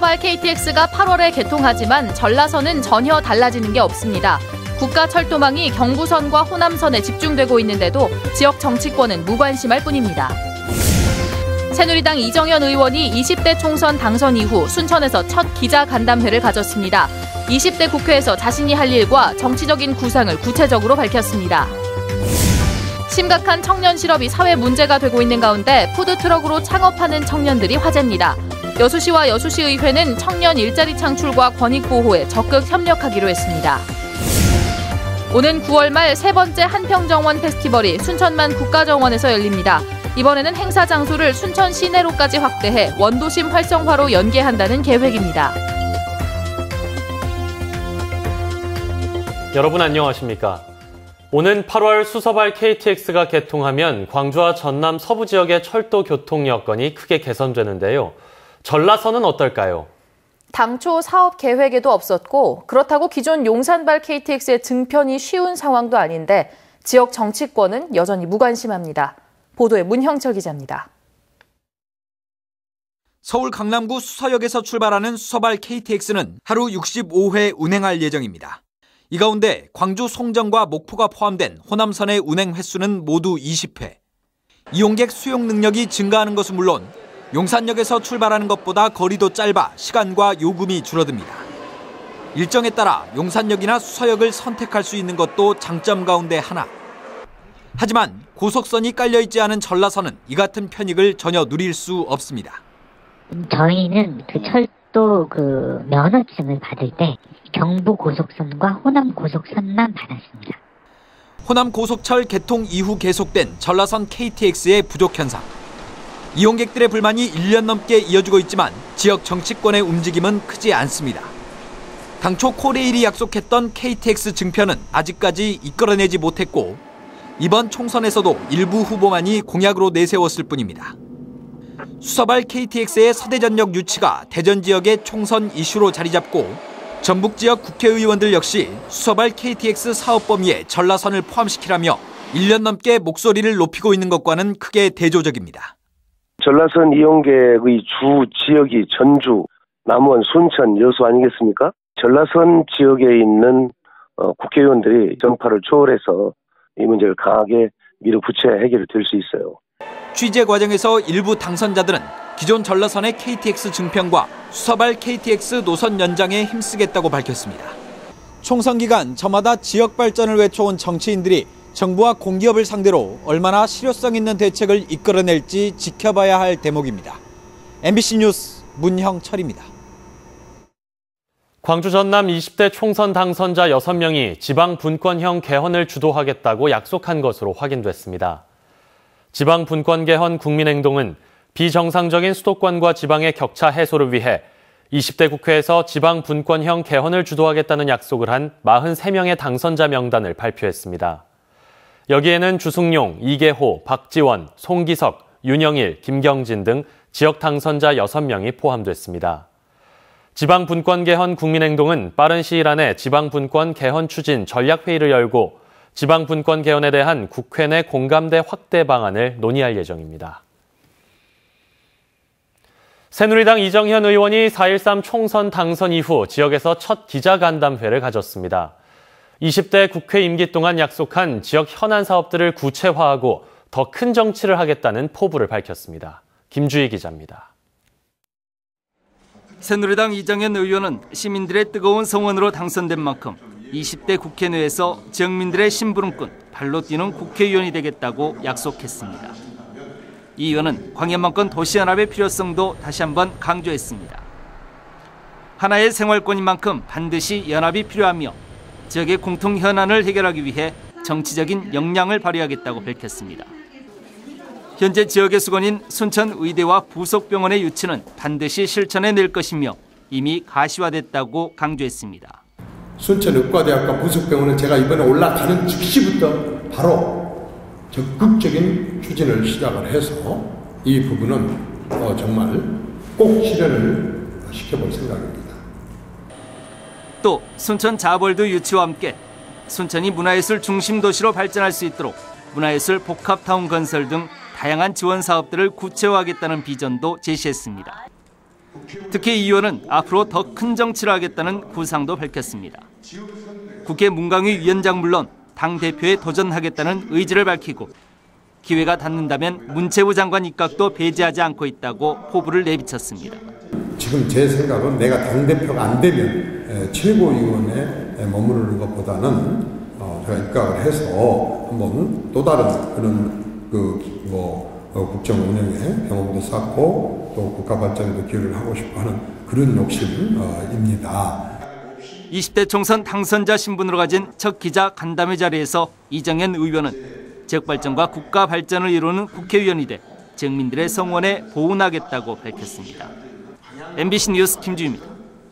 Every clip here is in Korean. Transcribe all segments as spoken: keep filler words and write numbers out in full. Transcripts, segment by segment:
수서발 케이티엑스가 팔월에 개통하지만 전라선은 전혀 달라지는 게 없습니다. 국가철도망이 경부선과 호남선에 집중되고 있는데도 지역 정치권은 무관심할 뿐입니다. 새누리당 이정현 의원이 이십 대 총선 당선 이후 순천에서 첫 기자간담회를 가졌습니다. 이십 대 국회에서 자신이 할 일과 정치적인 구상을 구체적으로 밝혔습니다. 심각한 청년 실업이 사회 문제가 되고 있는 가운데 푸드트럭으로 창업하는 청년들이 화제입니다. 여수시와 여수시 의회는 청년 일자리 창출과 권익 보호에 적극 협력하기로 했습니다. 오는 구월 말 세 번째 한평정원 페스티벌이 순천만 국가정원에서 열립니다. 이번에는 행사 장소를 순천 시내로까지 확대해 원도심 활성화로 연계한다는 계획입니다. 여러분 안녕하십니까? 오는 팔월 수서발 케이티엑스가 개통하면 광주와 전남 서부 지역의 철도 교통 여건이 크게 개선되는데요. 전라선은 어떨까요? 당초 사업 계획에도 없었고 그렇다고 기존 용산발 케이티엑스의 증편이 쉬운 상황도 아닌데 지역 정치권은 여전히 무관심합니다. 보도에 문형철 기자입니다. 서울 강남구 수서역에서 출발하는 수서발 케이티엑스는 하루 육십오 회 운행할 예정입니다. 이 가운데 광주 송정과 목포가 포함된 호남선의 운행 횟수는 모두 이십 회. 이용객 수용 능력이 증가하는 것은 물론 용산역에서 출발하는 것보다 거리도 짧아 시간과 요금이 줄어듭니다. 일정에 따라 용산역이나 수서역을 선택할 수 있는 것도 장점 가운데 하나. 하지만 고속선이 깔려있지 않은 전라선은 이 같은 편익을 전혀 누릴 수 없습니다. 저희는 그 철도 그 면허증을 받을 때 경부 고속선과 호남 고속선만 받았습니다. 호남 고속철 개통 이후 계속된 전라선 케이티엑스의 부족 현상. 이용객들의 불만이 일 년 넘게 이어지고 있지만 지역 정치권의 움직임은 크지 않습니다. 당초 코레일이 약속했던 케이티엑스 증편은 아직까지 이끌어내지 못했고 이번 총선에서도 일부 후보만이 공약으로 내세웠을 뿐입니다. 수서발 케이티엑스의 서대전역 유치가 대전 지역의 총선 이슈로 자리 잡고 전북 지역 국회의원들 역시 수서발 케이티엑스 사업 범위에 전라선을 포함시키라며 일 년 넘게 목소리를 높이고 있는 것과는 크게 대조적입니다. 전라선 이용객의 주 지역이 전주, 남원, 순천, 여수 아니겠습니까? 전라선 지역에 있는 어, 국회의원들이 정파를 초월해서 이 문제를 강하게 밀어붙여야 해결이 될 수 있어요. 취재 과정에서 일부 당선자들은 기존 전라선의 케이티엑스 증편과 수서발 케이티엑스 노선 연장에 힘쓰겠다고 밝혔습니다. 총선 기간 저마다 지역 발전을 외쳐온 정치인들이 정부와 공기업을 상대로 얼마나 실효성 있는 대책을 이끌어낼지 지켜봐야 할 대목입니다. 엠비씨 뉴스 문형철입니다. 광주 전남 이십 대 총선 당선자 여섯 명이 지방 분권형 개헌을 주도하겠다고 약속한 것으로 확인됐습니다. 지방 분권 개헌 국민행동은 비정상적인 수도권과 지방의 격차 해소를 위해 이십 대 국회에서 지방 분권형 개헌을 주도하겠다는 약속을 한 사십삼 명의 당선자 명단을 발표했습니다. 여기에는 주승용, 이계호, 박지원, 송기석, 윤영일, 김경진 등 지역 당선자 여섯 명이 포함됐습니다. 지방분권 개헌 국민행동은 빠른 시일 안에 지방분권 개헌 추진 전략회의를 열고 지방분권 개헌에 대한 국회 내 공감대 확대 방안을 논의할 예정입니다. 새누리당 이정현 의원이 사 일삼 총선 당선 이후 지역에서 첫 기자간담회를 가졌습니다. 이십 대 국회 임기 동안 약속한 지역 현안 사업들을 구체화하고 더 큰 정치를 하겠다는 포부를 밝혔습니다. 김주희 기자입니다. 새누리당 이정현 의원은 시민들의 뜨거운 성원으로 당선된 만큼 이십 대 국회 내에서 지역민들의 심부름꾼, 발로 뛰는 국회의원이 되겠다고 약속했습니다. 이 의원은 광역만권 도시연합의 필요성도 다시 한번 강조했습니다. 하나의 생활권인 만큼 반드시 연합이 필요하며 지역의 공통 현안을 해결하기 위해 정치적인 역량을 발휘하겠다고 밝혔습니다. 현재 지역의 수건인 순천의대와 부속병원의 유치는 반드시 실천해낼 것이며 이미 가시화됐다고 강조했습니다. 순천의과대학과 부속병원은 제가 이번에 올라가는 즉시부터 바로 적극적인 추진을 시작을 해서 이 부분은 어 정말 꼭 실현을 시켜볼 생각입니다. 또 순천 자벌드 유치와 함께 순천이 문화예술 중심 도시로 발전할 수 있도록 문화예술 복합타운 건설 등 다양한 지원 사업들을 구체화하겠다는 비전도 제시했습니다. 특히 이 의원은 앞으로 더 큰 정치를 하겠다는 구상도 밝혔습니다. 국회 문광희 위원장 물론 당대표에 도전하겠다는 의지를 밝히고 기회가 닿는다면 문체부 장관 입각도 배제하지 않고 있다고 포부를 내비쳤습니다. 지금 제 생각은 내가 당대표가 안 되면 최고위원에 머무르는 것보다는 제가 입각을 해서 한번 또 다른 그런 그 뭐 국정 운영에 경험도 쌓고 또 국가 발전에도 기여를 하고 싶어하는 그런 욕심입니다. 이십 대 총선 당선자 신분으로 가진 첫 기자 간담회 자리에서 이정현 의원은 지역 발전과 국가 발전을 이루는 국회의원이 돼 지역민들의 성원에 보훈하겠다고 밝혔습니다. 엠비씨 뉴스 김주희입니다.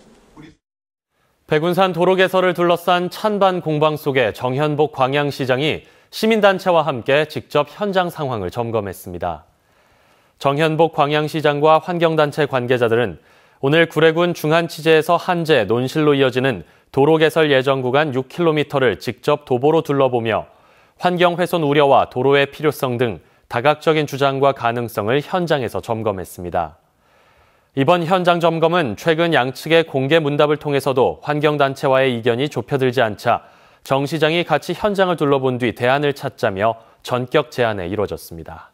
백운산 도로 개설을 둘러싼 찬반 공방 속에 정현복 광양시장이 시민단체와 함께 직접 현장 상황을 점검했습니다. 정현복 광양시장과 환경단체 관계자들은 오늘 구례군 중한치제에서 한제, 논실로 이어지는 도로 개설 예정 구간 육 킬로미터를 직접 도보로 둘러보며 환경훼손 우려와 도로의 필요성 등 다각적인 주장과 가능성을 현장에서 점검했습니다. 이번 현장 점검은 최근 양측의 공개 문답을 통해서도 환경단체와의 이견이 좁혀들지 않자 정 시장이 같이 현장을 둘러본 뒤 대안을 찾자며 전격 제안에 이뤄졌습니다.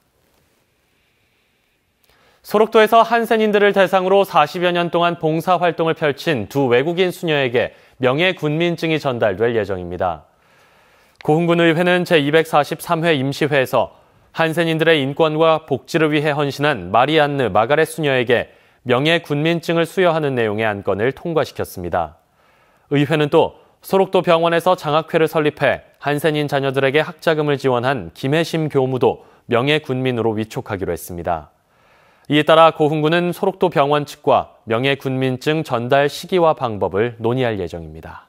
소록도에서 한센인들을 대상으로 사십여 년 동안 봉사활동을 펼친 두 외국인 수녀에게 명예군민증이 전달될 예정입니다. 고흥군의회는 제이백사십삼 회 임시회에서 한센인들의 인권과 복지를 위해 헌신한 마리안느 마가렛 수녀에게 명예군민증을 수여하는 내용의 안건을 통과시켰습니다. 의회는 또 소록도 병원에서 장학회를 설립해 한센인 자녀들에게 학자금을 지원한 김혜심 교무도 명예군민으로 위촉하기로 했습니다. 이에 따라 고흥군은 소록도 병원 측과 명예군민증 전달 시기와 방법을 논의할 예정입니다.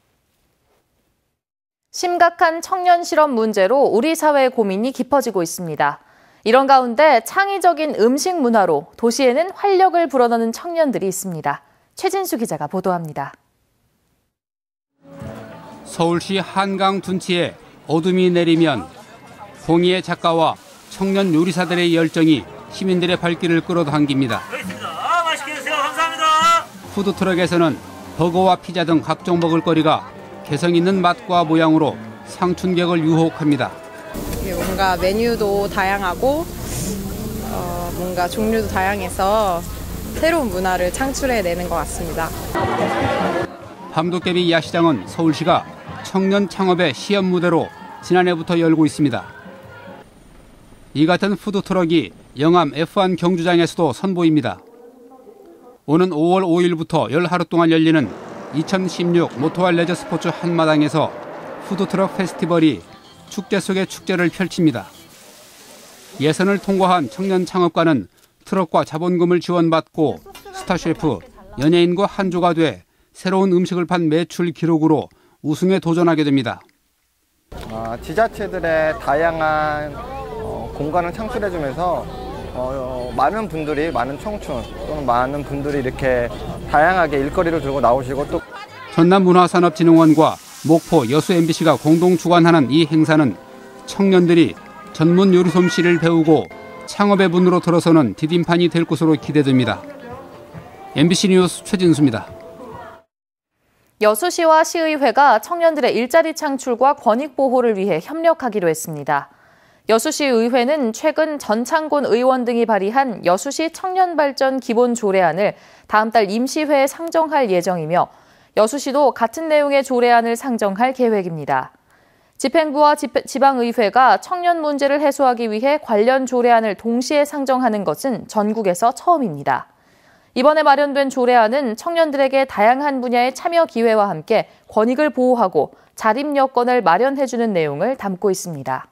심각한 청년 실업 문제로 우리 사회의 고민이 깊어지고 있습니다. 이런 가운데 창의적인 음식 문화로 도시에는 활력을 불어넣는 청년들이 있습니다. 최진수 기자가 보도합니다. 서울시 한강 둔치에 어둠이 내리면 공예의 작가와 청년 요리사들의 열정이 시민들의 발길을 끌어당깁니다. 아, 맛있게 드세요. 감사합니다. 푸드트럭에서는 버거와 피자 등 각종 먹을거리가 개성 있는 맛과 모양으로 상춘객을 유혹합니다. 뭔가 메뉴도 다양하고 어, 뭔가 종류도 다양해서 새로운 문화를 창출해내는 것 같습니다. 밤도깨비 야시장은 서울시가 청년 창업의 시험 무대로 지난해부터 열고 있습니다. 이 같은 푸드트럭이 영암 에프원 경주장에서도 선보입니다. 오는 오월 오일부터 열 하루 동안 열리는 이천십육 모토와 레저 스포츠 한마당에서 푸드트럭 페스티벌이 축제 속의 축제를 펼칩니다. 예선을 통과한 청년 창업가는 트럭과 자본금을 지원받고 스타 셰프, 연예인과 한조가 돼 새로운 음식을 판 매출 기록으로 우승에 도전하게 됩니다. 어, 지자체들의 다양한 어, 공간을 창출해주면서 어, 많은 분들이, 많은 청춘 또는 많은 분들이 이렇게 다양하게 일거리를 들고 나오시고 또 전남문화산업진흥원과 목포 여수 엠비씨가 공동 주관하는 이 행사는 청년들이 전문 요리 솜씨를 배우고 창업의 문으로 들어서는 디딤판이 될 것으로 기대됩니다. 엠비씨 뉴스 최진수입니다. 여수시와 시의회가 청년들의 일자리 창출과 권익 보호를 위해 협력하기로 했습니다. 여수시의회는 최근 전창곤 의원 등이 발의한 여수시 청년발전 기본조례안을 다음 달 임시회에 상정할 예정이며 여수시도 같은 내용의 조례안을 상정할 계획입니다. 집행부와 지방의회가 청년 문제를 해소하기 위해 관련 조례안을 동시에 상정하는 것은 전국에서 처음입니다. 이번에 마련된 조례안은 청년들에게 다양한 분야의 참여 기회와 함께 권익을 보호하고 자립 여건을 마련해주는 내용을 담고 있습니다.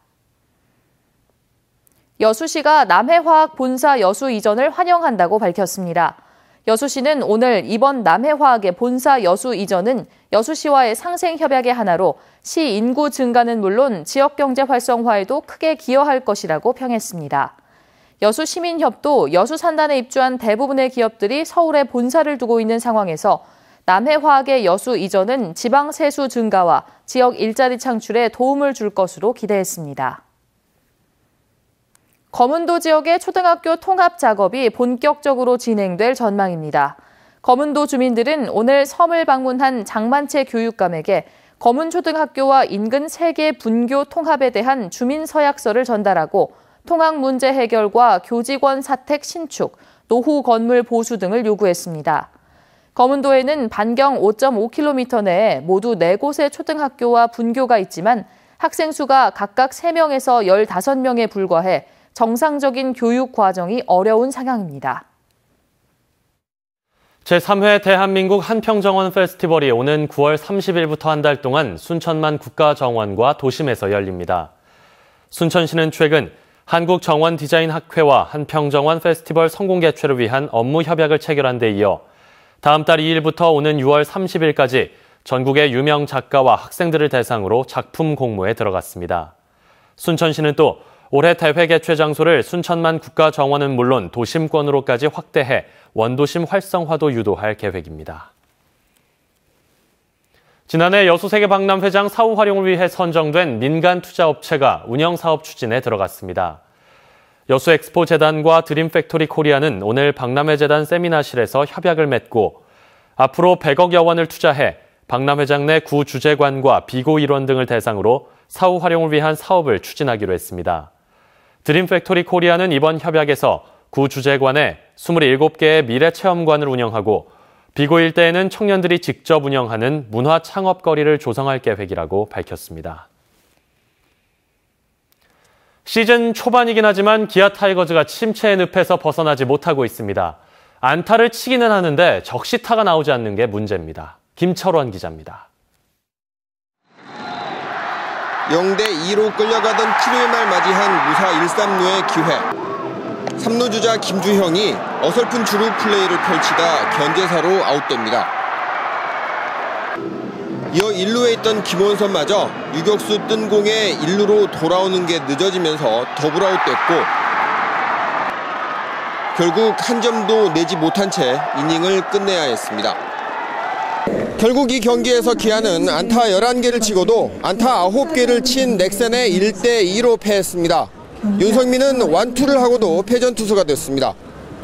여수시가 남해화학 본사 여수 이전을 환영한다고 밝혔습니다. 여수시는 오늘 이번 남해화학의 본사 여수 이전은 여수시와의 상생 협약의 하나로 시 인구 증가는 물론 지역경제 활성화에도 크게 기여할 것이라고 평했습니다. 여수시민협도 여수산단에 입주한 대부분의 기업들이 서울에 본사를 두고 있는 상황에서 남해화학의 여수 이전은 지방 세수 증가와 지역 일자리 창출에 도움을 줄 것으로 기대했습니다. 거문도 지역의 초등학교 통합 작업이 본격적으로 진행될 전망입니다. 거문도 주민들은 오늘 섬을 방문한 장만채 교육감에게 거문초등학교와 인근 세 개 분교 통합에 대한 주민 서약서를 전달하고 통학 문제 해결과 교직원 사택 신축, 노후 건물 보수 등을 요구했습니다. 거문도에는 반경 오 점 오 킬로미터 내에 모두 네 곳의 초등학교와 분교가 있지만 학생 수가 각각 세 명에서 열다섯 명에 불과해 정상적인 교육 과정이 어려운 상황입니다. 제삼 회 대한민국 한평정원 페스티벌이 오는 구월 삼십일부터 한 달 동안 순천만 국가정원과 도심에서 열립니다. 순천시는 최근 한국정원디자인학회와 한평정원 페스티벌 성공 개최를 위한 업무 협약을 체결한 데 이어 다음 달 이 일부터 오는 유월 삼십일까지 전국의 유명 작가와 학생들을 대상으로 작품 공모에 들어갔습니다. 순천시는 또 올해 대회 개최 장소를 순천만 국가정원은 물론 도심권으로까지 확대해 원도심 활성화도 유도할 계획입니다. 지난해 여수세계 박람회장 사후 활용을 위해 선정된 민간 투자업체가 운영사업 추진에 들어갔습니다. 여수엑스포재단과 드림팩토리 코리아는 오늘 박람회재단 세미나실에서 협약을 맺고 앞으로 백억여 원을 투자해 박람회장 내 구주재관과 비고 일원 등을 대상으로 사후 활용을 위한 사업을 추진하기로 했습니다. 드림팩토리 코리아는 이번 협약에서 구주재관에 스물일곱 개의 미래체험관을 운영하고 비고 일대에는 청년들이 직접 운영하는 문화 창업거리를 조성할 계획이라고 밝혔습니다. 시즌 초반이긴 하지만 기아 타이거즈가 침체의 늪에서 벗어나지 못하고 있습니다. 안타를 치기는 하는데 적시타가 나오지 않는 게 문제입니다. 김철원 기자입니다. 영 대 이로 끌려가던 칠 회 말 맞이한 무사 일 삼 루의 기회. 삼 루 주자 김주형이 어설픈 주루 플레이를 펼치다 견제사로 아웃됩니다. 이어 일 루에 있던 김원선마저 유격수 뜬 공에 일 루로 돌아오는 게 늦어지면서 더블 아웃됐고 결국 한 점도 내지 못한 채 이닝을 끝내야 했습니다. 결국 이 경기에서 기아는 안타 열한 개를 치고도 안타 아홉 개를 친 넥센에 일 대 이로 패했습니다. 윤석민은 완투를 하고도 패전 투수가 됐습니다.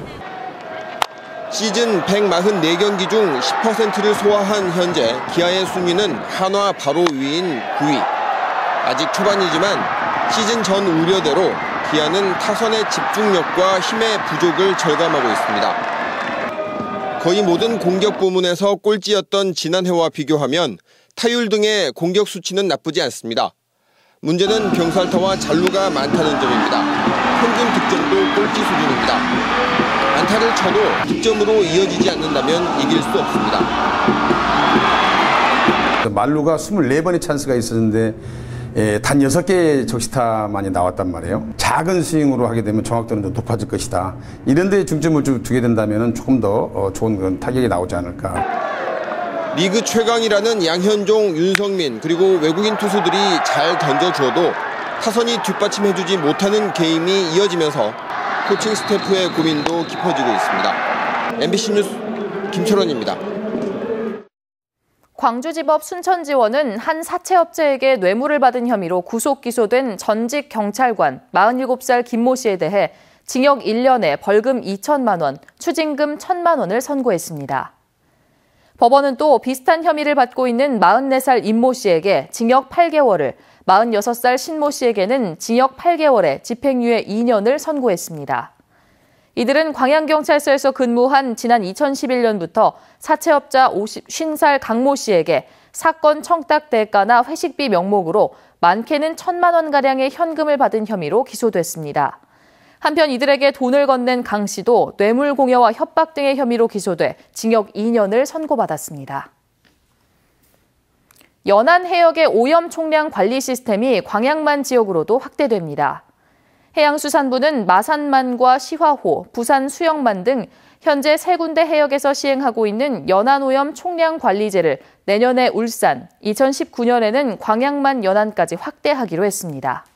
시즌 백사십사 경기 중 십 퍼센트를 소화한 현재 기아의 순위는 한화 바로 위인 구 위. 아직 초반이지만 시즌 전 우려대로 기아는 타선의 집중력과 힘의 부족을 절감하고 있습니다. 거의 모든 공격 부문에서 꼴찌였던 지난해와 비교하면 타율 등의 공격 수치는 나쁘지 않습니다. 문제는 병살타와 잔루가 많다는 점입니다. 평균 득점도 꼴찌 수준입니다. 안타를 쳐도 득점으로 이어지지 않는다면 이길 수 없습니다. 만루가 이십사 번의 찬스가 있었는데 예, 단 여섯 개의 적시타만이 나왔단 말이에요. 작은 스윙으로 하게 되면 정확도는 더 높아질 것이다. 이런 데 중점을 두게 된다면 조금 더 어, 좋은 그런 타격이 나오지 않을까. 리그 최강이라는 양현종, 윤성민 그리고 외국인 투수들이 잘 던져주어도 타선이 뒷받침해주지 못하는 게임이 이어지면서 코칭 스태프의 고민도 깊어지고 있습니다. 엠비씨 뉴스 김철원입니다. 광주지법 순천지원은 한 사채업체에게 뇌물을 받은 혐의로 구속 기소된 전직 경찰관 마흔일곱 살 김모 씨에 대해 징역 일 년에 벌금 이천만 원, 추징금 천만 원을 선고했습니다. 법원은 또 비슷한 혐의를 받고 있는 마흔네 살 임모 씨에게 징역 팔 개월을, 마흔여섯 살 신모 씨에게는 징역 팔 개월에 집행유예 이 년을 선고했습니다. 이들은 광양경찰서에서 근무한 지난 이천십일 년부터 사채업자 오십 살 강모 씨에게 사건 청탁 대가나 회식비 명목으로 많게는 천만 원가량의 현금을 받은 혐의로 기소됐습니다. 한편 이들에게 돈을 건넨 강 씨도 뇌물 공여와 협박 등의 혐의로 기소돼 징역 이 년을 선고받았습니다. 연안 해역의 오염 총량 관리 시스템이 광양만 지역으로도 확대됩니다. 해양수산부는 마산만과 시화호, 부산 수영만 등 현재 세 군데 해역에서 시행하고 있는 연안오염 총량 관리제를 내년에 울산, 이천십구 년에는 광양만 연안까지 확대하기로 했습니다.